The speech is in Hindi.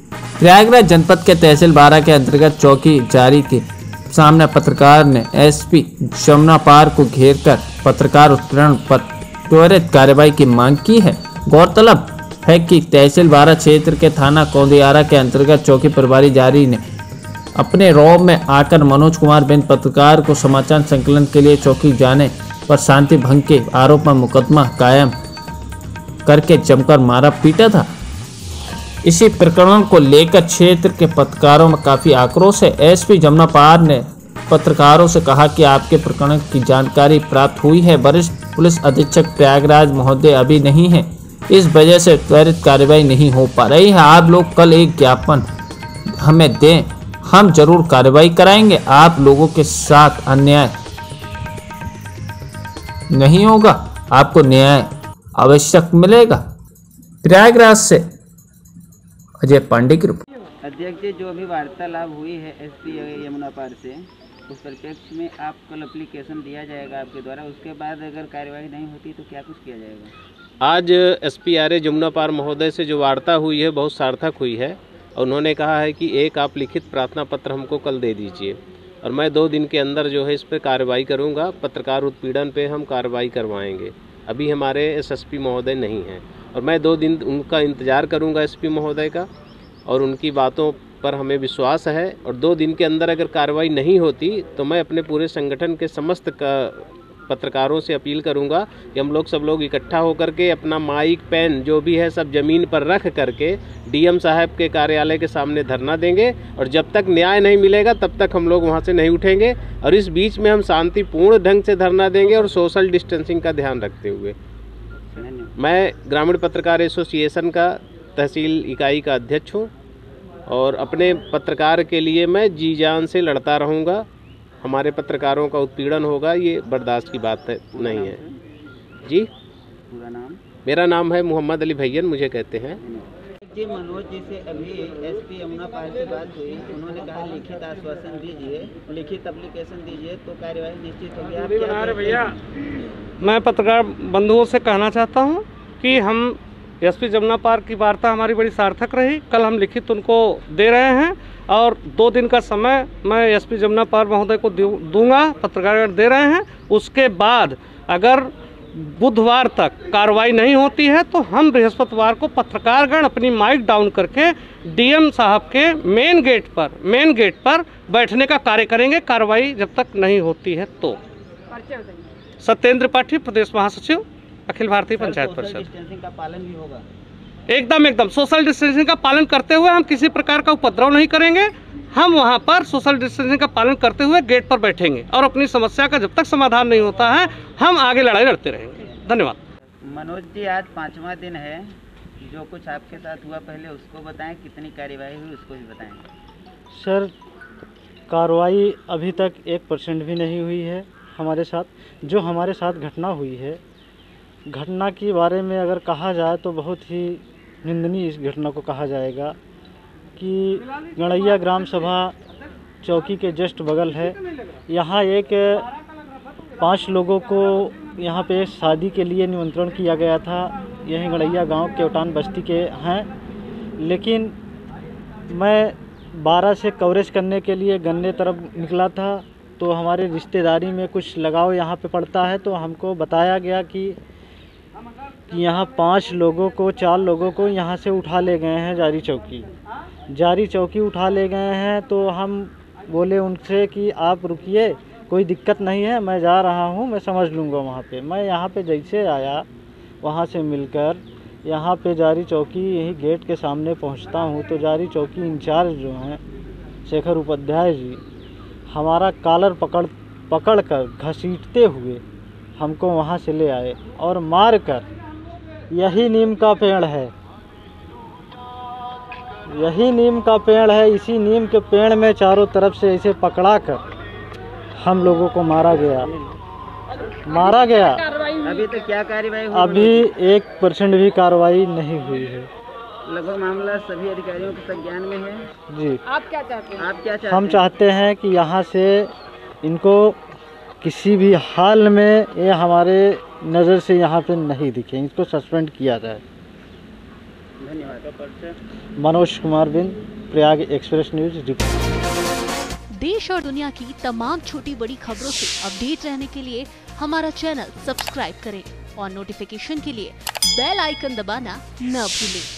प्रयागराज जनपद के तहसील बारा के अंतर्गत चौकी जारी के सामने पत्रकार ने एसपी जमुना पार को घेर कर पत्रकार उत्पीड़न पर त्वरित कार्रवाई की मांग की है। गौरतलब है कि तहसील बारा क्षेत्र के थाना कौंदियारा के अंतर्गत चौकी प्रभारी जारी ने अपने रौब में आकर मनोज कुमार बिन पत्रकार को समाचार संकलन के लिए चौकी जाने पर शांति भंग के आरोप में मुकदमा कायम करके जमकर मारा पीटा था। इसी प्रकरण को लेकर क्षेत्र के पत्रकारों में काफी आक्रोश है। एसपी जमुना पार ने पत्रकारों से कहा कि आपके प्रकरण की जानकारी प्राप्त हुई है, वरिष्ठ पुलिस अधीक्षक प्रयागराज महोदय अभी नहीं है, इस वजह से त्वरित कार्रवाई नहीं हो पा रही है। आप लोग कल एक ज्ञापन हमें दें, हम जरूर कार्रवाई कराएंगे। आप लोगों के साथ अन्याय नहीं होगा, आपको न्याय आवश्यक मिलेगा। प्रयागराज से अजय पांडे की रिपोर्ट। अध्यक्ष जी, जो अभी वार्तालाप हुई है एसपी यमुना पार से, उस परिप्रेक्ष्य में आप कल एप्लीकेशन दिया जाएगा आपके द्वारा, उसके बाद अगर कार्रवाई नहीं होती तो क्या कुछ किया जाएगा? आज एसपी आर जमुना पार महोदय से जो वार्ता हुई है बहुत सार्थक हुई है। उन्होंने कहा है कि एक आप लिखित प्रार्थना पत्र हमको कल दे दीजिए और मैं 2 दिन के अंदर जो है इस पर कार्रवाई करूंगा। पत्रकार उत्पीड़न पे हम कार्रवाई करवाएंगे। अभी हमारे एसएसपी महोदय नहीं हैं और मैं 2 दिन उनका इंतज़ार करूंगा एसपी महोदय का, और उनकी बातों पर हमें विश्वास है। और 2 दिन के अंदर अगर कार्रवाई नहीं होती तो मैं अपने पूरे संगठन के समस्त पत्रकारों से अपील करूंगा कि हम सब लोग इकट्ठा होकर के अपना माइक पेन जो भी है सब ज़मीन पर रख करके डीएम साहब के कार्यालय के सामने धरना देंगे, और जब तक न्याय नहीं मिलेगा तब तक हम लोग वहां से नहीं उठेंगे। और इस बीच में हम शांतिपूर्ण ढंग से धरना देंगे और सोशल डिस्टेंसिंग का ध्यान रखते हुए। मैं ग्रामीण पत्रकार एसोसिएशन का तहसील इकाई का अध्यक्ष हूँ और अपने पत्रकार के लिए मैं जी जान से लड़ता रहूँगा। हमारे पत्रकारों का उत्पीड़न होगा, ये बर्दाश्त की बात नहीं है। जी, पूरा नाम? मेरा नाम है मोहम्मद अली भैयन, मुझे कहते हैं। जी, मनोज जी से अभी एसपी यमुना पार की बात हुई, उन्होंने कहा लिखित आश्वासन दीजिए, लिखित एप्लीकेशन दीजिए तो कार्यवाही निश्चित होगी। आप क्या कहते हैं? मैं पत्रकार बंधुओं से कहना चाहता हूँ कि हम एसपी जमुना पार की वार्ता हमारी बड़ी सार्थक रही। कल हम लिखित उनको दे रहे हैं और 2 दिन का समय मैं एसपी जमुना पार महोदय को दूंगा, पत्रकार दे रहे हैं। उसके बाद अगर बुधवार तक कार्रवाई नहीं होती है तो हम बृहस्पतिवार को पत्रकारगण अपनी माइक डाउन करके डीएम साहब के मेन गेट पर बैठने का कार्य करेंगे, कार्रवाई जब तक नहीं होती है तो। सत्येंद्र पाठी, प्रदेश महासचिव, अखिल भारतीय पंचायत परिषद। डिस्टेंसिंग का पालन भी होगा? एकदम सोशल डिस्टेंसिंग का पालन करते हुए हम किसी प्रकार का उपद्रव नहीं करेंगे। हम वहां पर सोशल डिस्टेंसिंग का पालन करते हुए गेट पर बैठेंगे और अपनी समस्या का जब तक समाधान नहीं होता है हम आगे लड़ाई लड़ते रहेंगे। धन्यवाद। मनोज जी, आज 5वां दिन है, जो कुछ आपके साथ हुआ पहले उसको बताएं, कितनी कार्यवाही हुई उसको भी बताएं। सर, कार्रवाई अभी तक 1% भी नहीं हुई है हमारे साथ। जो हमारे साथ घटना हुई है, घटना के बारे में अगर कहा जाए तो बहुत ही निंदनीय इस घटना को कहा जाएगा कि गणैया ग्राम सभा चौकी के जस्ट बगल है। यहाँ 5 लोगों को यहाँ पे शादी के लिए निमंत्रण किया गया था। यही गणैया गांव केवटान बस्ती के हैं, लेकिन मैं 12 से कवरेज करने के लिए गन्ने तरफ निकला था तो हमारे रिश्तेदारी में कुछ लगाव यहाँ पे पड़ता है, तो हमको बताया गया कि यहाँ 4 लोगों को यहाँ से उठा ले गए हैं, जारी चौकी उठा ले गए हैं। तो हम बोले उनसे कि आप रुकिए, कोई दिक्कत नहीं है, मैं जा रहा हूँ, मैं समझ लूँगा वहाँ पे। मैं यहाँ पे जैसे आया, वहाँ से मिलकर यहाँ पे जारी चौकी यही गेट के सामने पहुँचता हूँ तो जारी चौकी इंचार्ज जो हैं शेखर उपाध्याय जी हमारा कॉलर पकड़ कर घसीटते हुए हमको वहाँ से ले आए और मार कर, यही नीम का पेड़ है, इसी नीम के पेड़ में चारों तरफ से ऐसे पकड़ा कर हम लोगों को मारा गया। अभी तक क्या कार्रवाई हुई? अभी 1% भी कार्रवाई नहीं हुई है। लगभग मामला सभी अधिकारियों के संज्ञान में है। जी। आप क्या चाहते हैं? हम चाहते हैं कि यहाँ से इनको किसी भी हाल में ये हमारे नज़र से यहाँ पे नहीं दिखे, इसको सस्पेंड किया जाए। धन्यवाद। Manoj Kumar Bind, Prayag express news report. देश और दुनिया की तमाम छोटी बड़ी खबरों से अपडेट रहने के लिए हमारा चैनल सब्सक्राइब करें और नोटिफिकेशन के लिए बेल आइकन दबाना न भूलें।